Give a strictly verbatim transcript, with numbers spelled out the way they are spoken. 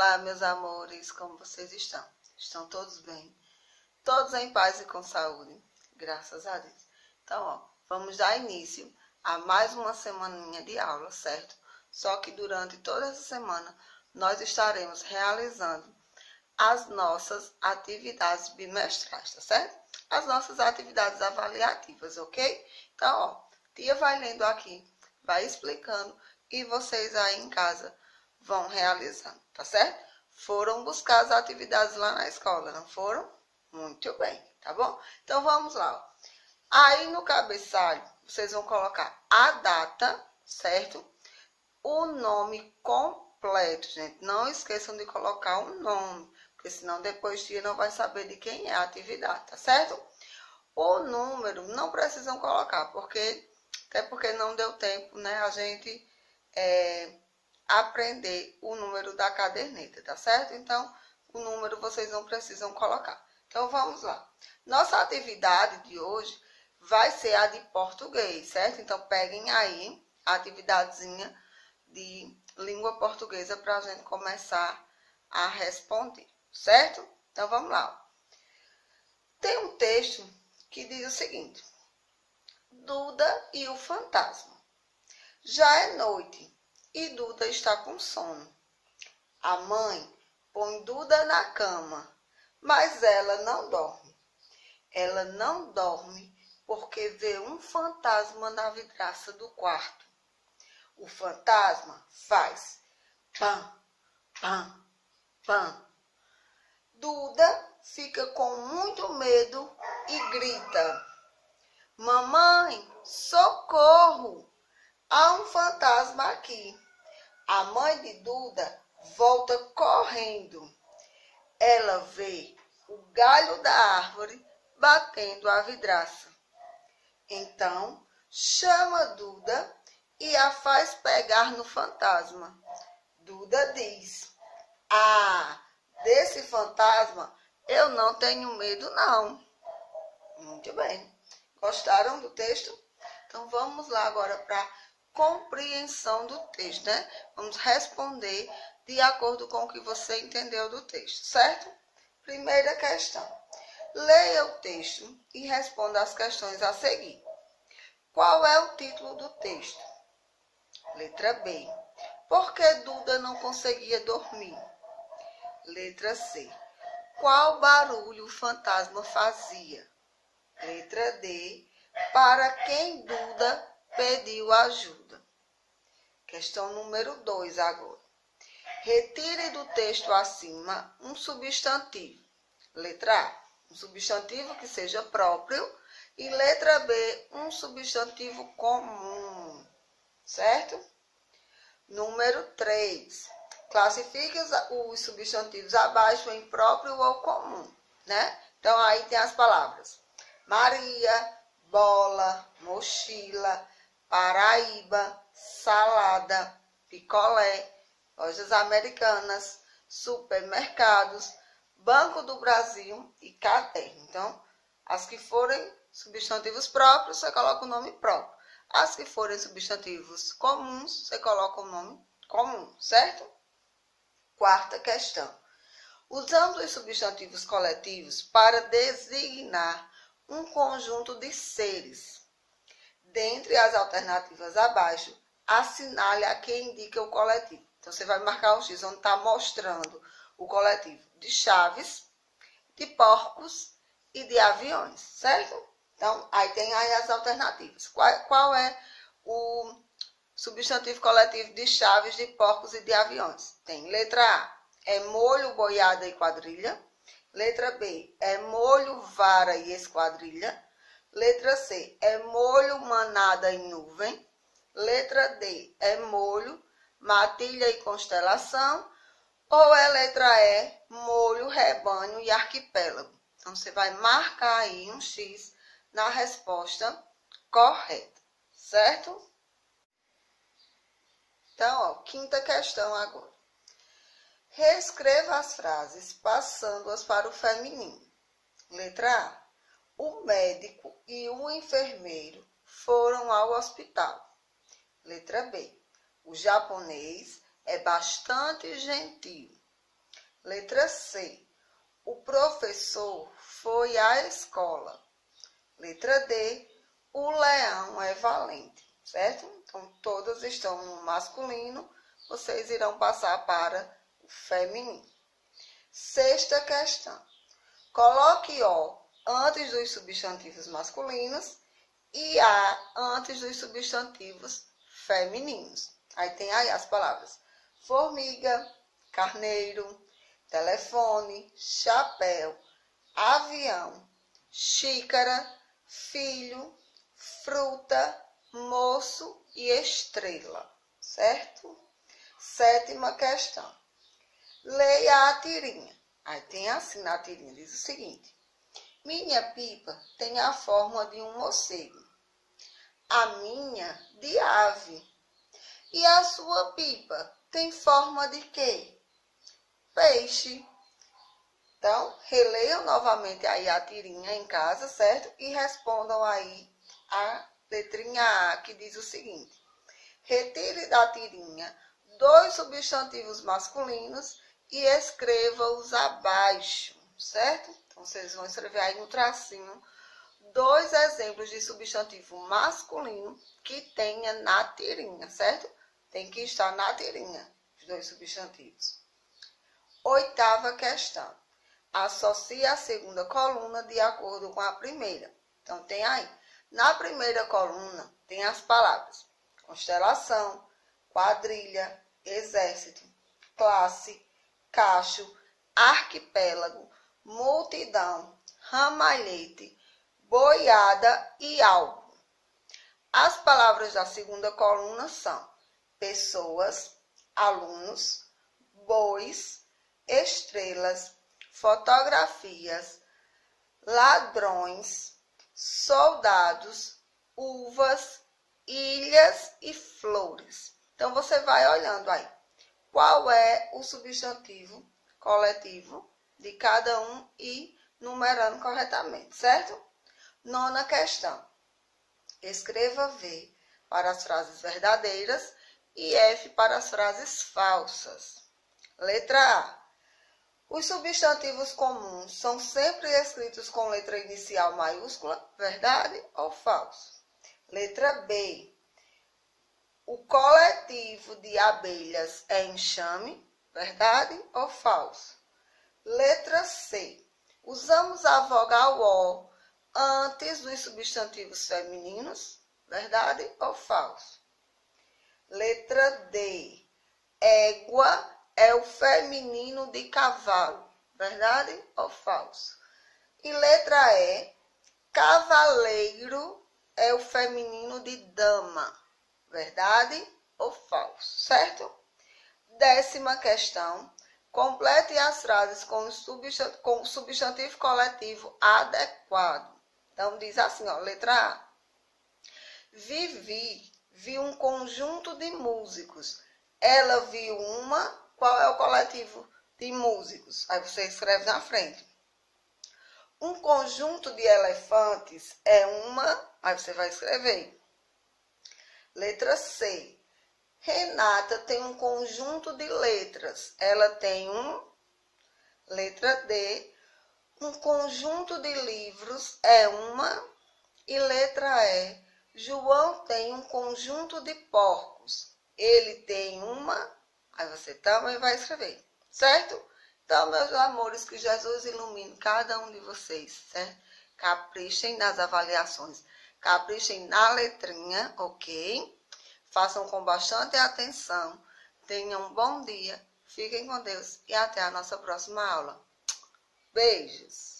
Olá, meus amores, como vocês estão? Estão todos bem? Todos em paz e com saúde? Graças a Deus. Então, ó, vamos dar início a mais uma semaninha de aula, certo? Só que durante toda essa semana nós estaremos realizando as nossas atividades bimestrais, tá certo? As nossas atividades avaliativas, ok? Então, ó, tia vai lendo aqui, vai explicando e vocês aí em casa vão realizando, tá certo? Foram buscar as atividades lá na escola, não foram? Muito bem, tá bom? Então, vamos lá, ó. Aí no cabeçalho, vocês vão colocar a data, certo? O nome completo, gente. Não esqueçam de colocar o nome, porque senão depois tia não vai saber de quem é a atividade, tá certo? O número não precisam colocar, porque até porque não deu tempo, né, a gente é, aprender o número da caderneta, tá certo? Então, o número vocês não precisam colocar. Então, vamos lá. Nossa atividade de hoje vai ser a de português, certo? Então, peguem aí a atividadezinha de língua portuguesa para a gente começar a responder, certo? Então, vamos lá. Tem um texto que diz o seguinte: Duda e o fantasma. Já é noite e Duda está com sono. A mãe põe Duda na cama, mas ela não dorme. Ela não dorme porque vê um fantasma na vidraça do quarto. O fantasma faz pam, pam, pam. Duda fica com muito medo e grita: Mamãe, socorro! Há um fantasma aqui. A mãe de Duda volta correndo. Ela vê o galho da árvore batendo a vidraça. Então, chama Duda e a faz pegar no fantasma. Duda diz: Ah, desse fantasma eu não tenho medo, não. Muito bem. Gostaram do texto? Então, vamos lá agora para a compreensão do texto, né? Vamos responder de acordo com o que você entendeu do texto, certo? Primeira questão. Leia o texto e responda as questões a seguir. Qual é o título do texto? Letra B. Por que Duda não conseguia dormir? Letra C. Qual barulho o fantasma fazia? Letra D. Para quem Duda pediu ajuda? Questão número dois agora. Retire do texto acima um substantivo. Letra A. Um substantivo que seja próprio. E letra B. Um substantivo comum. Certo? Número três. Classifique os, os substantivos abaixo em próprio ou comum, né? Então, aí tem as palavras Maria, bola, mochila, Paraíba, salada, picolé, lojas americanas, supermercados, Banco do Brasil e caderno. Então, as que forem substantivos próprios, você coloca o nome próprio. As que forem substantivos comuns, você coloca o nome comum, certo? Quarta questão. Usamos os substantivos coletivos para designar um conjunto de seres. Dentre as alternativas abaixo, assinale a quem indica o coletivo. Então, você vai marcar o X onde está mostrando o coletivo de chaves, de porcos e de aviões, certo? Então, aí tem aí as alternativas. Qual, qual é o substantivo coletivo de chaves, de porcos e de aviões? Tem letra A, é molho, boiada e quadrilha. Letra B, é molho, vara e esquadrilha. Letra C, é molho, manada e nuvem. Letra D, é molho, matilha e constelação. Ou é letra E, molho, rebanho e arquipélago. Então, você vai marcar aí um X na resposta correta, certo? Então, ó, quinta questão agora. Reescreva as frases passando-as para o feminino. Letra A. O médico e o enfermeiro foram ao hospital. Letra B. O japonês é bastante gentil. Letra C. O professor foi à escola. Letra D. O leão é valente, certo? Então, todas estão no masculino, vocês irão passar para o feminino. Sexta questão. Coloque O antes dos substantivos masculinos e A antes dos substantivos femininos. Aí tem aí as palavras formiga, carneiro, telefone, chapéu, avião, xícara, filho, fruta, moço e estrela, certo? Sétima questão. Leia a tirinha. Aí tem assim na tirinha, diz o seguinte. Minha pipa tem a forma de um morcego. A minha de ave. E a sua pipa tem forma de quê? Peixe. Então, releiam novamente aí a tirinha em casa, certo? E respondam aí a letrinha A, que diz o seguinte. Retire da tirinha dois substantivos masculinos e escreva-os abaixo, certo? Então, vocês vão escrever aí no tracinho dois exemplos de substantivo masculino que tenha na tirinha, certo? Tem que estar na tirinha, os dois substantivos. Oitava questão. Associe a segunda coluna de acordo com a primeira. Então, tem aí. Na primeira coluna, tem as palavras constelação, quadrilha, exército, classe, cacho, arquipélago, multidão, ramalhete, boiada e algo. As palavras da segunda coluna são pessoas, alunos, bois, estrelas, fotografias, ladrões, soldados, uvas, ilhas e flores. Então, você vai olhando aí. Qual é o substantivo coletivo de cada um e numerando corretamente, certo? Nona questão. Escreva V para as frases verdadeiras e F para as frases falsas. Letra A. Os substantivos comuns são sempre escritos com letra inicial maiúscula, verdade ou falso? Letra B. O coletivo de abelhas é enxame, verdade ou falso? Letra C. Usamos a vogal O antes dos substantivos femininos, verdade ou falso? Letra D. Égua é o feminino de cavalo, verdade ou falso? E letra E. Cavaleiro é o feminino de dama, verdade ou falso, certo? Décima questão. Complete as frases com o substantivo, com o substantivo coletivo adequado. Então, diz assim, ó, letra A. Vivi viu um conjunto de músicos. Ela viu uma, qual é o coletivo de músicos? Aí você escreve na frente. Um conjunto de elefantes é uma, aí você vai escrever. Letra C. Renata tem um conjunto de letras. Ela tem um. Letra D. Um conjunto de livros é uma. E letra E. João tem um conjunto de porcos. Ele tem uma. Aí você também vai escrever, certo? Então, meus amores, que Jesus ilumine cada um de vocês, certo? Caprichem nas avaliações. Caprichem na letrinha, ok? Façam com bastante atenção. Tenham um bom dia. Fiquem com Deus e até a nossa próxima aula. Beijos!